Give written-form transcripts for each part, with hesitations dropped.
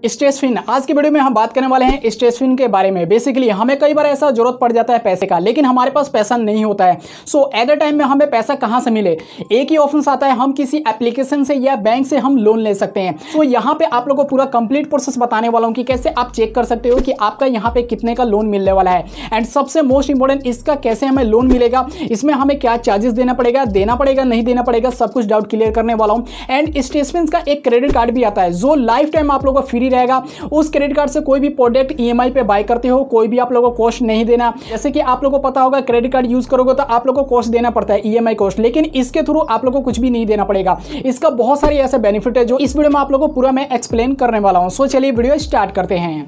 स्टेसफिन। आज की वीडियो में हम बात करने वाले हैं स्टेसफिन के बारे में। बेसिकली हमें कई बार ऐसा जरूरत पड़ जाता है पैसे का, लेकिन हमारे पास पैसा नहीं होता है। सो एट द टाइम में हमें पैसा कहां से मिले, एक ही ऑप्शन आता है, हम किसी एप्लीकेशन से या बैंक से हम लोन ले सकते हैं। सो यहाँ पे आप लोगों को पूरा कंप्लीट प्रोसेस बताने वाला हूँ कि कैसे आप चेक कर सकते हो कि आपका यहाँ पे कितने का लोन मिलने वाला है। एंड सबसे मोस्ट इंपॉर्टेंट, इसका कैसे हमें लोन मिलेगा, इसमें हमें क्या चार्जेस देना पड़ेगा नहीं देना पड़ेगा, सब कुछ डाउट क्लियर करने वाला हूँ। एंड स्टेसफिन का एक क्रेडिट कार्ड भी आता है जो लाइफ टाइम आप लोगों को फ्री रहेगा। उस क्रेडिट कार्ड से कोई भी प्रोडक्ट ईएमआई पे बाय करते हो, कोई भी आप लोगों को कॉस्ट नहीं देना। जैसे कि आप लोगों को पता होगा क्रेडिट कार्ड यूज करोगे तो आप लोगों को कॉस्ट देना पड़ता है, ईएमआई कॉस्ट, लेकिन इसके थ्रू आप लोगों को कुछ भी नहीं देना पड़ेगा। इसका बहुत सारे ऐसे बेनिफिट है जो इस वीडियो में आप लोगों को पूरा मैं एक्सप्लेन करने वाला हूं। सो चलिए वीडियो स्टार्ट करते हैं।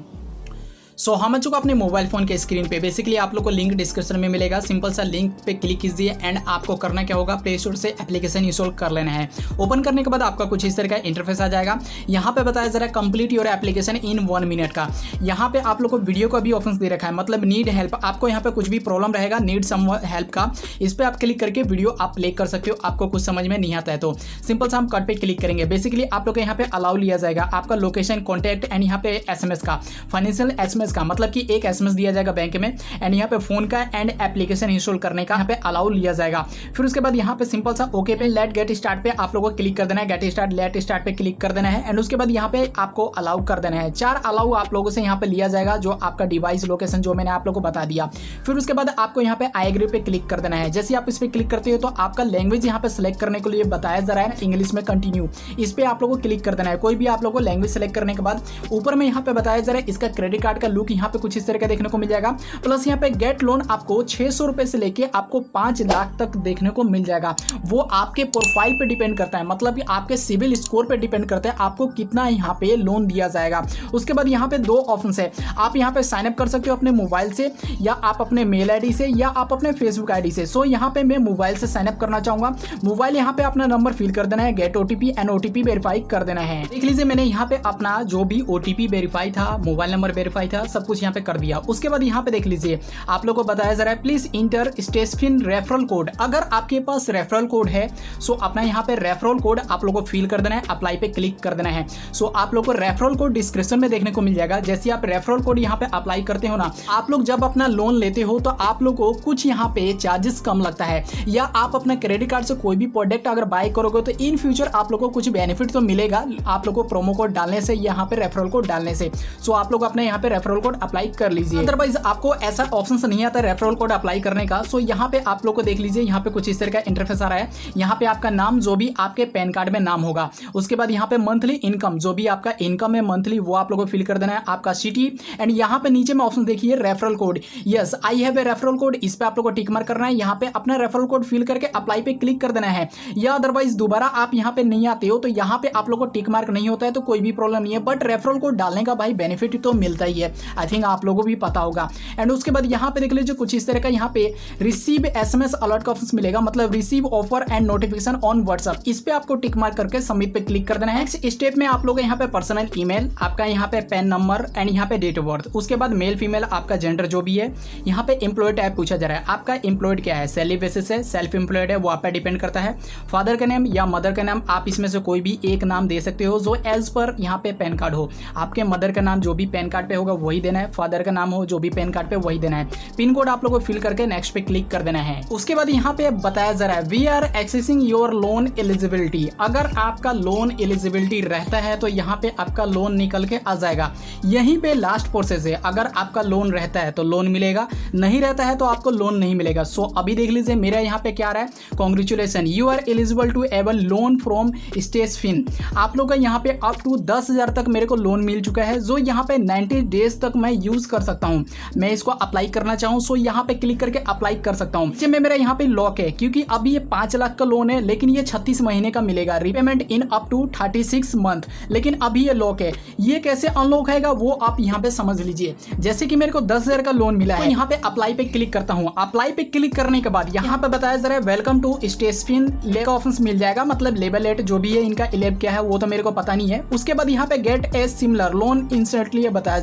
सो हम आ चुका अपने मोबाइल फोन के स्क्रीन पे। बेसिकली आप लोग को लिंक डिस्क्रिप्शन में मिलेगा, सिंपल सा लिंक पे क्लिक कीजिए एंड आपको करना क्या होगा, प्ले स्टोर से एप्लीकेशन इंस्टॉल कर लेना है। ओपन करने के बाद आपका कुछ इस तरह का इंटरफेस आ जाएगा। यहाँ पे बताया जरा complete your application in 1 minute का। यहाँ पे आप लोग को वीडियो का भी ऑप्शन दे रखा है, मतलब नीड हेल्प। आपको यहाँ पे कुछ भी प्रॉब्लम रहेगा, नीड सम हेल्प का, इस पर आप क्लिक करके वीडियो आप प्ले कर सकते हो। आपको कुछ समझ में नहीं आता है तो सिंपल सा हम कट पे क्लिक करेंगे। बेसिकली आप लोग को यहाँ पे अलाउ लिया जाएगा आपका लोकेशन, कॉन्टैक्ट एंड यहाँ पे एसएमएस का, फाइनेंशियल एसएमएस का, मतलब कि एक एसएमएस दिया जाएगा बैंक में एंड यहाँ पे फोन का एंड एप्लीकेशन इंस्टॉल करने का यहाँ पे अलाउ लिया जाएगा। फिर उसके बाद यहाँ पे सिंपल सा ओके पे लेट गेट स्टार्ट पे आप लोगों को क्लिक कर देना है। गेट स्टार्ट लेट स्टार्ट पे क्लिक कर देना है एंड उसके बाद यहाँ पे आपको अलाउ कर देना है। 4 अलाउ आप लोगों से यहाँ पे लिया जाएगा, जो आपका डिवाइस लोकेशन जो मैंने आप लोगों को बता दिया। फिर उसके बाद आपको यहाँ पे आई एग्री पे क्लिक कर देना है। जैसे आप इस पे क्लिक करते हो तो आपका लैंग्वेज यहाँ पे सिलेक्ट करने के लिए बताया जा रहा है इंग्लिश में कंटिन्यू, इस पे आप लोगों को क्लिक कर देना है। कोई भी आप लोगों को लैंग्वेज सेलेक्ट करने के बाद ऊपर में यहाँ पे बताया जा रहा है इसका क्रेडिट कार्ड का लुक यहाँ पे कुछ इस तरह का देखने को मिल जाएगा। प्लस यहाँ पे गेट लोन आपको 600 रुपए से लेके आपको 5 लाख तक देखने को मिल जाएगा। वो आपके प्रोफाइल पे डिपेंड करता है, मतलब कि आपके सिविल स्कोर पे डिपेंड करता है आपको कितना यहाँ पे लोन दिया जाएगा। उसके बाद यहाँ पे 2 ऑप्शन है, आप यहाँ पे साइन अप कर सकते हो अपने मोबाइल से, या आप अपने मेल आईडी से, या आप अपने फेसबुक आईडी से। सो यहाँ पे मैं मोबाइल से साइन अप करना चाहूंगा। मोबाइल यहाँ पे अपना नंबर फिल कर देना है, get OTP and OTP verify कर देना है। देख लीजिए मैंने यहाँ पे अपना जो भी ओटीपी वेरीफाई था, मोबाइल नंबर वेरीफाई था, सब कुछ यहाँ पे कर दिया। उसके बाद यहाँ पे देख लीजिए आप लोगों को बताया जा रहा है please enter Stashfin referral code. अगर आपके पास रेफरल कोड है सो अपना यहाँ पे रेफरल कोड आप लोगों को फिल कर देना है, अप्लाई पे क्लिक कर देना है। सो आप लोगों को रेफरल कोड डिस्क्रिप्शन में देखने को मिल जाएगा। जैसे आप रेफरल कोड यहाँ पे अप्लाई करते हो ना, आप लोग जब अपना लोन लेते हो तो आप लोग को कुछ यहाँ पे चार्जेस कम लगता है, या आप अपना क्रेडिट कार्ड से कोई भी प्रोडक्ट अगर बाय करोगे तो इन फ्यूचर आप लोग को कुछ बेनिफिट तो मिलेगा आप लोग को प्रोमो कोड डालने से, यहाँ पे रेफरल कोड डालने से। सो आप लोग अपने यहाँ पे रेफरल कोड अप्लाई कर लीजिए। अदरवाइज आपको ऐसा ऑप्शन नहीं आता रेफरल कोड अप्लाई करने का। सो यहाँ पे आप लोग को देख लीजिए यहाँ पे कुछ इस तरह का इंटरफेस आ रहा है। यहाँ पे आपका नाम जो भी आपके पैन कार्ड में नाम होगा, उसके बाद यहाँ पे मंथली इनकम, जो भी आपका इनकम है मंथली वो आप लोगों को फिल कर देना है, आपका सिटी एंड यहाँ पे नीचे में ऑप्शन देखिए referral code. Yes I have a referral code, इस पे आप लोग को टिक मार्क करना है। यहाँ पे अपना रेफरल कोड फिल करके अप्लाई पे क्लिक कर देना है। या अदरवाइज दोबारा आप यहाँ पे नहीं आते हो तो यहाँ पे आप लोग को टिक मार्क नहीं होता है तो कोई भी प्रॉब्लम नहीं है, बट रेफरल कोड डालने का भाई बेनिफिट तो मिलता ही है, आई थिंक आप लोगों को भी पता होगा। एंड उसके बाद यहाँ पे देख लीजिए कुछ इस तरह का यहाँ पे रिसीव एसएमएस अलर्ट का ऑप्शन मिलेगा, मतलब receive offer and notification on WhatsApp. इस पे आपको टिक मार्क करके सबमिट पे क्लिक कर देना है। नेक्स्ट स्टेप में आप लोग यहाँ पे पर्सनल ईमेल, आपका यहाँ पे पैन नंबर एंड यहाँ पे डेट ऑफ बर्थ, उसके बाद मेल फीमेल आपका जेंडर जो भी है। यहाँ पे एम्प्लॉय टाइप पूछा जा रहा है, आपका एम्प्लॉयड क्या है, सैलरी बेसिस है, सेल्फ एम्प्लॉयड है, वो आप पे डिपेंड करता है। फादर का नेम या मदर का नाम, आप इसमें से कोई भी एक नाम दे सकते हो जो एज पर यहाँ पे पैन कार्ड हो। आपके मदर का नाम जो भी पैन कार्ड पे होगा वही देना है, फादर का नाम हो जो भी पैन कार्ड पे वही देना है। पिन कोड आप लोगों को फिल करके नेक्स्ट पे क्लिक कर देना है। उसके बाद यहाँ पे बताया जा रहा है we are accessing your loan eligibility. अगर आपका लोन एलिजिबिलिटी रहता है तो यहाँ पे आपका लोन निकल के आ जाएगा। यहीं पे लास्ट प्रोसेस है, अगर आपका लोन रहता है तो लोन मिलेगा, नहीं रहता है तो आपको लोन नहीं मिलेगा। सो अभी देख लीजिए मेरा यहाँ पे क्या आ रहा है, congratulation you are eligible to avail loan from Stashfin. आप लोग का यहाँ पे अप टू 10,000 तक मेरे को लोन मिल चुका है, जो यहाँ पे 90 डेज तक मैं यूज कर सकता हूँ। मैं इसको अप्लाई करना चाहूँ सो यहाँ पे क्लिक करके अप्लाई कर सकता हूँ। में मेरा यहाँ पे लॉक है क्योंकि अभी ये 5 लाख का लोन है, लेकिन ये 36 महीने का मिलेगा, repayment in up to 36 month, लेकिन अभी ये लॉक है। ये कैसे अनलॉक है वो आप यहाँ पे समझ लीजिए। जैसे कि मेरे को 10,000 का लोन मिला है, तो यहाँ पे अप्लाई पे क्लिक करता हूँ। अप्लाई पे क्लिक करने के बाद यहाँ पे बताया जा रहा है वेलकम टू स्टेसफिन का ऑप्शन मिल जाएगा, मतलब लेवल 8 जो भी है इनका इलेब क्या है वो तो मेरे को पता नहीं है। उसके बाद यहाँ पे get a similar loan instantly बताया जा रहा है, पे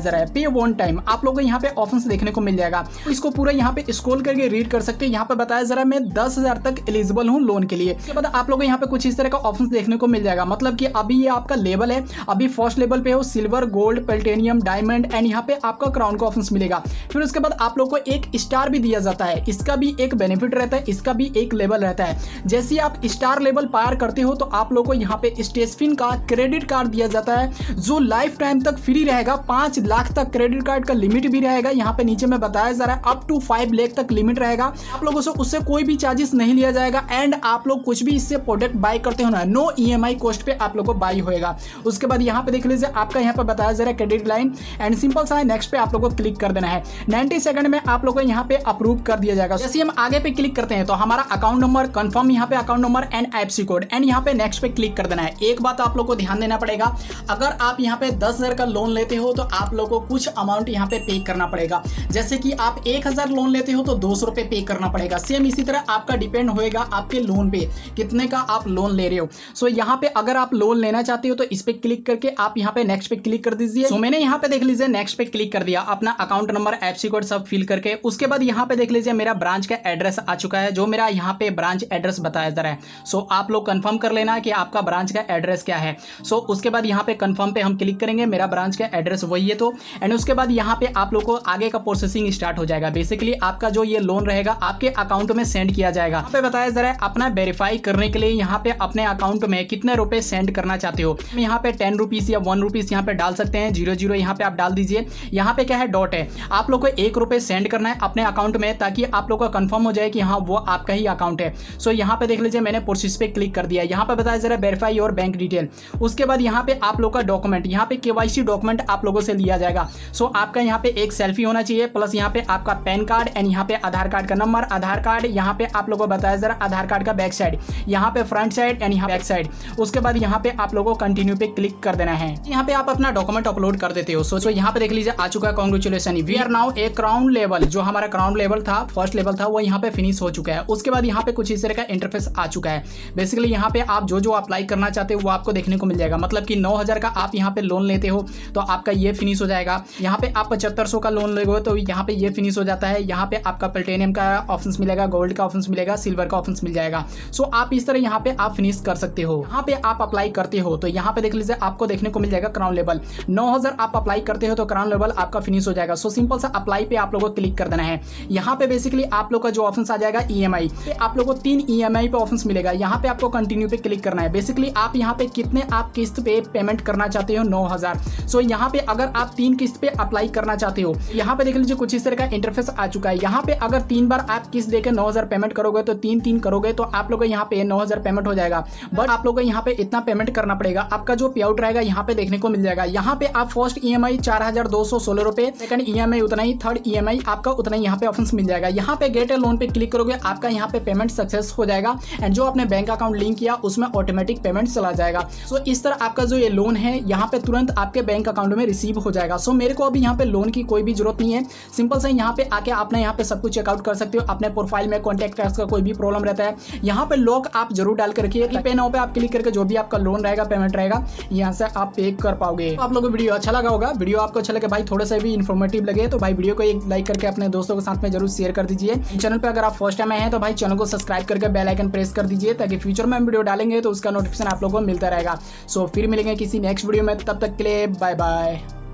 पे वन टाइम आप लोगों को यहाँ पे ऑप्शन देखने को मिल जाएगा। इसको पूरा यहाँ पे स्क्रॉल करके रीड कर सकते हैं। यहाँ पे बताया जरा मैं 10,000 तक एलिजिबल हूँ लोन के लिए। उसके बाद आप लोगों को यहाँ पे कुछ इस तरह का ऑप्शन देखने को मिल जाएगा, मतलब कि अभी ये आपका लेवल है, अभी फर्स्ट लेवल पे हो silver, gold, platinum, diamond and यहाँ पे आपका क्राउन का ऑप्शन मिलेगा। फिर उसके बाद आप लोग को एक स्टार भी दिया जाता है, इसका भी एक बेनिफिट रहता है, इसका भी एक लेवल रहता है। जैसे आप स्टार लेवल पार करते हो तो आप लोग को यहाँ पे स्टेसफिन का क्रेडिट कार्ड दिया जाता है जो लाइफ टाइम तक फ्री रहेगा। 5 लाख तक क्रेडिट कार्ड का लिमिट भी रहेगा। यहाँ पे नीचे में बताया जा रहा है अप टू 5 लाख तक लिमिट रहेगा। आप लोगों से उससे कोई भी चार्जेस नहीं लिया जाएगा एंड आप लोग कुछ भी इससे प्रोडक्ट बाय करते हो ना, नो EMI कॉस्ट पे आप लोग को बाय होएगा। उसके बाद यहाँ पे देख लीजिए आपका यहाँ पे बताया जा रहा है क्रेडिट लाइन एंड सिंपल सा है, नेक्स्ट पे आप लोग को क्लिक कर देना है। 90 सेकंड में आप लोग को यहाँ पे अप्रूव कर दिया जाएगा। जैसे हम आगे पे क्लिक करते हैं तो हमारा अकाउंट नंबर कंफर्म, यहाँ पे account number and IFSC code and यहाँ पे नेक्स्ट पे क्लिक कर देना है। एक बात आप लोग को ध्यान देना पड़ेगा, अगर आप यहाँ पे 10,000 का लोन लेते हो तो आप लोग को कुछ अमाउंट यहाँ पे पे करना पड़ेगा। जैसे कि आप 1,000 लोन लेते हो तो 200 रुपए पे करना पड़ेगा। सेम इसी तरह आपका डिपेंड होएगा आपके लोन पे कितने का आप लोन ले रहे हो। सो यहाँ पे अगर आप लोन लेना चाहते हो तो इस पे क्लिक करके आप यहाँ पे नेक्स्ट पे क्लिक कर दीजिए। सो मैंने यहाँ पे देख लीजिए नेक्स्ट पे क्लिक कर दिया, अपना अकाउंट नंबर IFSC कोड सब फिल करके। उसके बाद यहाँ पे देख लीजिए मेरा ब्रांच का एड्रेस आ चुका है, जो मेरा यहाँ पे ब्रांच एड्रेस बताया जा रहा है। सो आप लोग कंफर्म कर लेना कि आपका ब्रांच का एड्रेस क्या है। सो उसके बाद यहाँ पे कंफर्म पे हम क्लिक करेंगे, मेरा ब्रांच का एड्रेस वही है तो एंड उसके बाद यहाँ पे आप लोग को आगे का प्रोसेसिंग स्टार्ट हो जाएगा। बेसिकली आपका जो ये लोन रहेगा आपके अकाउंट में सेंड किया जाएगा। यहाँ पे बताया जा रहा है अपना वेरीफाई करने के लिए यहाँ पे अपने अकाउंट में कितने रुपए सेंड करना चाहते हो। यहाँ पे 10 रुपीज या 1 रुपीज यहाँ पे डाल सकते हैं, 00 यहाँ पे आप डाल दीजिए। यहाँ पे क्या है डॉट है, आप लोग को 1 रुपए सेंड करना है अपने अकाउंट में ताकि आप लोग का कंफर्म हो जाए कि हाँ वो आपका ही अकाउंट है। सो यहाँ पे देख लीजिए मैंने प्रोसेस पे क्लिक कर दिया। यहाँ पे बताया जा रहा है वेरीफाई योर बैंक डिटेल। उसके बाद यहाँ पे आप लोग का डॉक्यूमेंट, यहाँ पे KYC डॉक्यूमेंट आप लोगों से लिया जाएगा। सो आपका यहाँ पे एक सेल्फी होना चाहिए प्लस यहाँ पे आपका पैन कार्ड एंड यहाँ पे आधार कार्ड का नंबर, आधार कार्ड यहाँ पे आप लोगों को बताया जा रहा है आधार कार्ड का बैक साइड, यहाँ पे फ्रंट साइड एंड यहाँ बैक साइड। उसके बाद यहाँ पे आप लोगों को कंटिन्यू पे क्लिक कर देना है। यहाँ पे आप अपना डॉक्यूमेंट अपलोड कर देते हो। सो यहाँ पे देख लीजिए आ चुका है, congratulation we are now a crown level. जो हमारा क्राउन लेवल था, फर्स्ट लेवल था, वो यहाँ पे फिनिश हो चुका है। उसके बाद यहाँ पे कुछ इस तरह का इंटरफेस आ चुका है। बेसिकली यहाँ पे आप जो अप्लाई करना चाहते हो वो आपको देखने को मिल जाएगा। मतलब कि 9,000 का आप यहाँ पे लोन लेते हो तो आपका ये फिनिश हो जाएगा। यहाँ पे आप 7500 का लोन लेते हो तो यहाँ पे ये फिनिश हो जाता है। यहाँ पे आपका प्लेटिनियम का ऑप्शन मिलेगा, गोल्ड का ऑप्शन मिलेगा, सिल्वर का ऑप्शन मिल जाएगा। सो आप इस तरह यहाँ पे आप फिनिश कर सकते हो। यहाँ पे आप अप्लाई करते हो तो यहाँ पे देख लीजिए आपको देखने को मिल जाएगा क्राउन लेवल 9,000 आप अप्लाई करते हो तो क्राउन लेवल आपका फिनिश हो जाएगा। सो सिंपल सा अप्लाई पे आप लोगों को क्लिक कर देना है। यहाँ पे बेसिकली आप लोग का जो ऑप्शन आ जाएगा EMI पे, आप लोगों को 3 EMI पे ऑप्शन मिलेगा। यहाँ पे आपको कंटिन्यू पे क्लिक करना है। बेसिकली आप यहाँ पे कितने आप किस्त पे पेमेंट करना चाहते हो, 9,000। सो यहाँ पे अगर आप 3 किस्त पे अप्लाई करना चाहते हो, यहाँ पे देख लीजिए कुछ इस तरह का इंटरफेस आ चुका है। यहाँ पे अगर 3 बार आप किस्त देकर 9,000 पेमेंट करोगे तो 3 करोगे तो आप लोग यहाँ पे 9,000 पेमेंट हो जाएगा। बट आप लोग यहाँ पे इतना पेमेंट करना पड़ेगा, आपका जो पे आउट रहेगा यहाँ पे देखने को मिल जाएगा। यहाँ पे आप फर्स्ट EMI 4,216 रुपए, सेकंड EMI उतना ही, थर्ड EMI आपका उतना ही यहाँ पे ऑप्शन मिल जाएगा। यहाँ पे गेट ए लोन पे क्लिक करोगे, आपका यहाँ पे पेमेंट सक्सेस हो जाएगा एंड जो आपने बैंक अकाउंट लिंक किया उसमें ऑटोमेटिक पेमेंट चला जाएगा। सो इस तरह आपका जो ये लोन है यहाँ पे तुरंत आपके बैंक अकाउंट में रिसीव हो जाएगा। सो मेरे को अभी यहाँ पे लोन की कोई भी जरूरत नहीं है। सिंपल से यहाँ पे आके आपने यहाँ पे सब कुछ चेकआउट कर सकते हो। अपने प्रोफाइल में कॉन्टैक्ट का कोई भी प्रॉब्लम रहता है यहाँ पे लॉक आप जरूर डाल कर रखिए। पे नाउ पे आप क्लिक करके जो भी आपका लोन रहेगा, पेमेंट रहेगा, यहाँ से आप पे कर पाओगे। तो आप लोगों को वीडियो अच्छा लगा होगा। वीडियो आपको अच्छा लगे भाई, थोड़ा सा भी इन्फॉर्मेटिव लगे तो भाई वीडियो को एक लाइक करके अपने दोस्तों के साथ में जरूर शेयर कर दीजिए। चैनल पे अगर आप फर्स्ट टाइम आए हैं तो भाई चैनल को सब्सक्राइब करके बेल आइकन प्रेस कर दीजिए ताकि फ्यूचर में हम वीडियो डालेंगे तो उसका नोटिफिकेशन आप लोगों को मिलता रहेगा। सो फिर मिलेंगे किसी नेक्स्ट वीडियो में, तब तक के लिए बाय बाय।